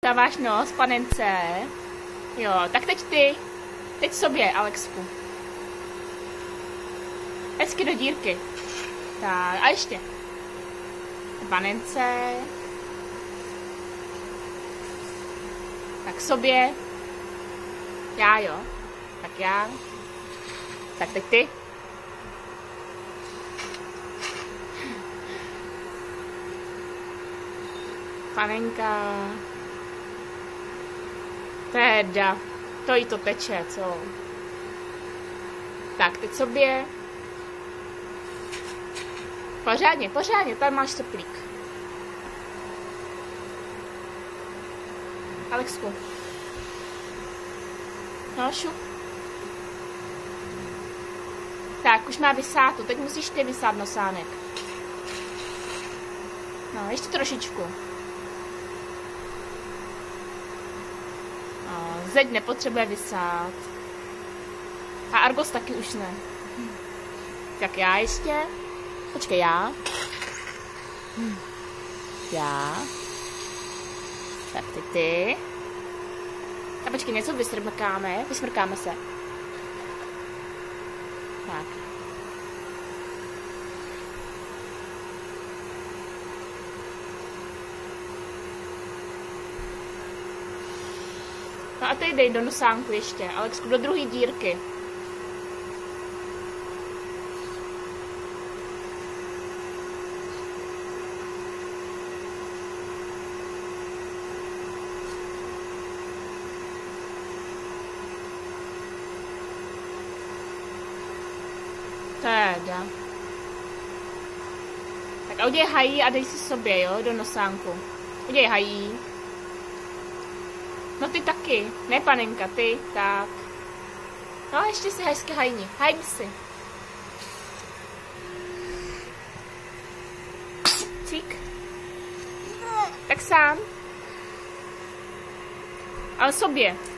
Dáváš nos, panence. Jo, tak teď ty. Teď sobě, Alexku. Hezky do dírky. Tak, a ještě. Panence. Tak sobě. Já jo. Tak já. Tak teď ty. Panenka. Teda. To jí to teče, co? Tak, teď sobě. Pořádně, pořádně, tam máš teplík. Alexku. No, šup. Tak, už má vysát to, teď musíš ty vysát nosánek. No, ještě trošičku. No, zeď nepotřebuje vysát. A Argos taky už ne. Tak já ještě. Počkej, já. Já. Tak ty. A počkej, něco vysmrkáme se. Tak. No a teď dej do nosánku ještě, Alexku, do druhé dírky. Teda. Tak a udělej hají a dej si sobě, jo, do nosánku. Udělej hají. No ty taky, ne panenka, ty, tak. No ještě si hezky hajni, hajni si. Cík. Tak sám. Ale sobě.